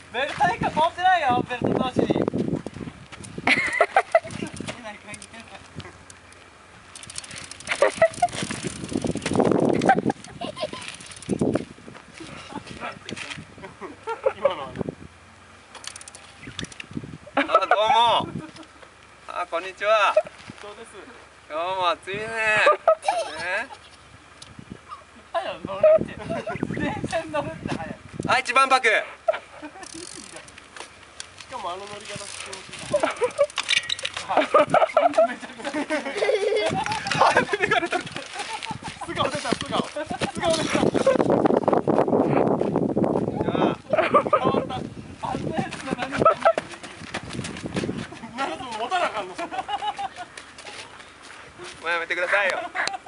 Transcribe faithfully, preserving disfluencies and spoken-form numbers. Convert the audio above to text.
ベルト一個持ってないよ、ベルト同士に。 あ、どうも。あ、こんにちは。 そうです。 今日も暑いね。ね。 早く乗るって。電車に乗るって早い。 はい、一番泊。 しかもあの乗り方してほしい。はい。めちゃくちゃ。あ、出てかれた。素顔出た、素顔。素顔出た。 じゃあ。 変わった。あんなやつが何してんの。なると持たなあかんの。 もうやめてくださいよ。